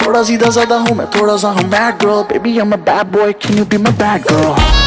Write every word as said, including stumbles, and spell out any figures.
थोड़ा सीधा साधा हूँ मैं, थोड़ा सा हूँ mad girl. Baby I'm a bad boy, can you be my bad girl?